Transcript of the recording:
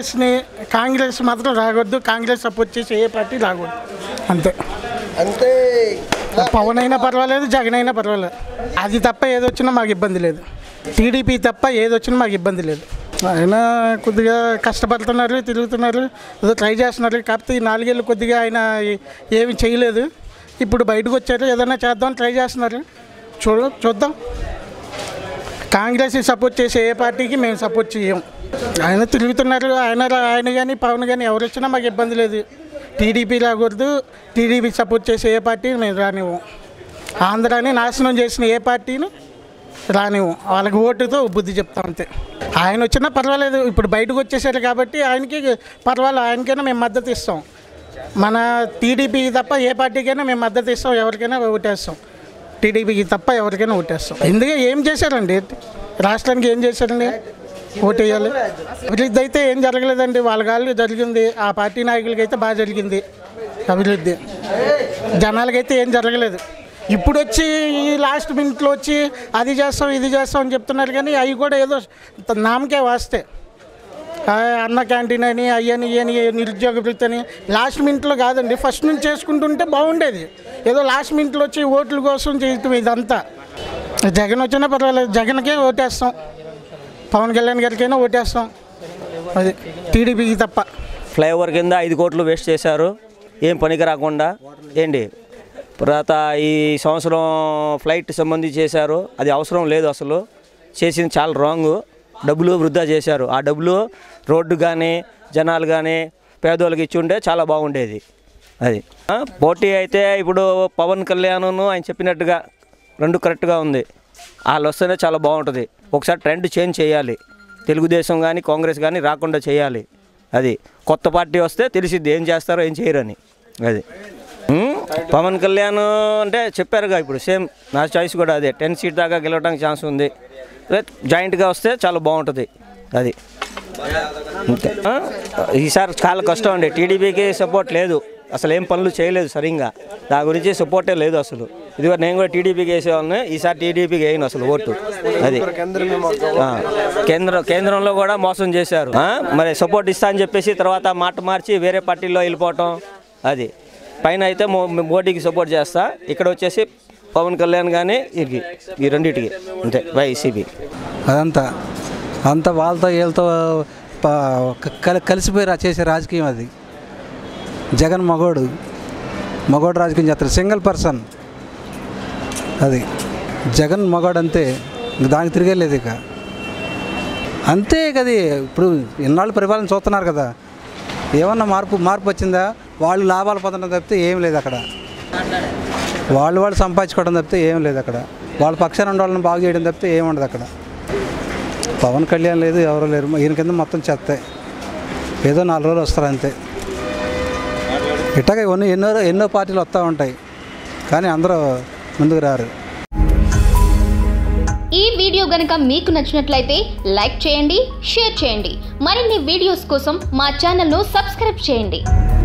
కాంగ్రెస్ మాత్రం రాకూడదు, కాంగ్రెస్ సపోర్ట్ చేసి ఏ పార్టీ రాకూడదు, అంతే. అంటే పవన్ అయినా పర్వాలేదు, జగన్ అయినా పర్వాలేదు, అది తప్ప ఏదొచ్చినా మాకు ఇబ్బంది లేదు. టీడీపీ తప్ప ఏదొచ్చినా మాకు ఇబ్బంది లేదు. ఆయన కొద్దిగా కష్టపడుతున్నారు, తిరుగుతున్నారు, ఏదో ట్రై చేస్తున్నారు. కాకపోతే ఈ 4 ఏళ్ళు కొద్దిగా ఆయన ఏమి చేయలేదు. ఇప్పుడు బయటకు వచ్చారు, ఏదైనా చేద్దాం ట్రై చేస్తున్నారు. చూద్దాం. కాంగ్రెస్కి సపోర్ట్ చేసే ఏ పార్టీకి మేము సపోర్ట్ చేయం. ఆయన తిరుగుతున్నారు, ఆయన కానీ పవన్ కానీ ఎవరు వచ్చినా మాకు ఇబ్బంది లేదు. టీడీపీ రాకూడదు, టీడీపీ సపోర్ట్ చేసే ఏ పార్టీని మేము రానివ్వం. ఆంధ్రాని నాశనం చేసిన ఏ పార్టీని రానివ్వం. వాళ్ళకి ఓటుతో బుద్ధి చెప్తాం, అంతే. ఆయన వచ్చినా పర్వాలేదు, ఇప్పుడు బయటకు వచ్చేసారు కాబట్టి ఆయనకి పర్వాలేదు, ఆయనకైనా మేము మద్దతు ఇస్తాం. మన టీడీపీ తప్ప ఏ పార్టీకైనా మేము మద్దతు ఇస్తాం, ఎవరికైనా ఓటేస్తాం. టీడీపీకి తప్ప ఎవరికైనా ఓటేస్తాం. ఎందుకంటే ఏం చేశారండి, రాష్ట్రానికి ఏం చేశారండి, ఓటు వేయాలి. అభివృద్ధి అయితే ఏం జరగలేదండి, వాళ్ళ కాళ్ళు జరిగింది. ఆ పార్టీ నాయకులకి అయితే బాగా జరిగింది అభివృద్ధి, జనాలకైతే ఏం జరగలేదు. ఇప్పుడు వచ్చి లాస్ట్ మినిట్లో వచ్చి అది చేస్తాం ఇది చేస్తాం అని చెప్తున్నారు, కానీ అవి కూడా ఏదో నామకే వాస్తే. అన్న క్యాంటీన్ అని అయ్యని ఇయని నిరుద్యోగ వృత్తి అని లాస్ట్ మినిట్లో కాదండి, ఫస్ట్ నుంచి చేసుకుంటుంటే బాగుండేది. ఏదో లాస్ట్ మినిట్లో వచ్చి ఓట్ల కోసం చేయటం ఇదంతా. జగన్ వచ్చినా పర్వాలేదు, జగన్కే ఓటేస్తాం, పవన్ కళ్యాణ్ గారికైనా ఓటేస్తాం, అది టీడీపీకి తప్ప. ఫ్లైఓవర్ కింద 5 కోట్లు వేస్ట్ చేశారు, ఏం పనికి రాకుండా. ఏంటి తర్వాత ఈ సంవత్సరం ఫ్లైట్ సంబంధించి చేశారు, అది అవసరం లేదు, అసలు చేసింది చాలా రాంగ్. డబ్బులు వృధా చేశారు. ఆ డబ్బులు రోడ్డు కానీ జనాలు కానీ పేదోళ్ళకి ఇచ్చి ఉంటే చాలా బాగుండేది. అది పోటీ అయితే ఇప్పుడు పవన్ కళ్యాణ్ ఆయన చెప్పినట్టుగా 2 కరెక్ట్గా ఉంది. వాళ్ళు వస్తేనే చాలా బాగుంటుంది. ఒకసారి ట్రెండ్ చేంజ్ చేయాలి, తెలుగుదేశం కానీ కాంగ్రెస్ కానీ రాకుండా చేయాలి. అది కొత్త పార్టీ వస్తే తెలిసిద్ది ఏం చేస్తారో ఏం చేయరని. అది పవన్ కళ్యాణ్ అంటే చెప్పారుగా, ఇప్పుడు సేమ్ నా చాయిస్ కూడా అదే. 10 సీట్ దాకా గెలవడానికి ఛాన్స్ ఉంది. జాయింట్గా వస్తే చాలా బాగుంటుంది. అది ఈసారి చాలా కష్టం అండి. టీడీపీకి సపోర్ట్ లేదు, అసలు ఏం పనులు చేయలేదు సరిగ్గా, దాని గురించి సపోర్టే లేదు అసలు. ఇదిగో నేను కూడా టీడీపీకి వేసేవాళ్ళని, ఈసారి టీడీపీకి వేయను అసలు ఓటు. అది కేంద్రంలో కూడా మోసం చేశారు. మరి సపోర్ట్ ఇస్తా అని చెప్పేసి తర్వాత మాట మార్చి వేరే పార్టీలో వెళ్ళిపోవటం. అది పైన అయితే మోడీకి సపోర్ట్ చేస్తా, ఇక్కడ వచ్చేసి పవన్ కళ్యాణ్ కానీ ఈ రెండింటికి అంతే. వైసీపీ అంతా వాళ్ళతో వీళ్ళతో కలిసిపోయి చేసే రాజకీయం అది. జగన్ మగోడు రాజకీయం చేస్తారు, సింగిల్ పర్సన్. అది జగన్ మగోడు అంతే, దానికి తిరిగేలేదు ఇక, అంతే కది. ఇప్పుడు ఇన్నాళ్ళు పరిపాలన చూస్తున్నారు కదా, ఏమన్నా మార్పు వచ్చిందా? వాళ్ళు లాభాలు పొందడం తప్పితే ఏం లేదు అక్కడ. వాళ్ళు సంపాదించుకోవడం తప్పితే ఏం లేదు అక్కడ. వాళ్ళ పక్షాన ఉన్న వాళ్ళని బాగు చేయడం తప్పితే ఏముండదు అక్కడ. పవన్ కళ్యాణ్ లేదు, ఎవరో లేరు. ఈయన కింద మొత్తం చెత్తే, ఏదో 4 రోజులు వస్తారు అంతే. ఇట్లాగే ఎన్నో పార్టీలు వస్తూ ఉంటాయి, కానీ అందరూ ముందుకు రారు. ఈ వీడియో గనుక మీకు నచ్చినట్లయితే లైక్ చేయండి, షేర్ చేయండి. మరిన్ని వీడియోస్ కోసం మా ఛానల్ను సబ్స్క్రైబ్ చేయండి.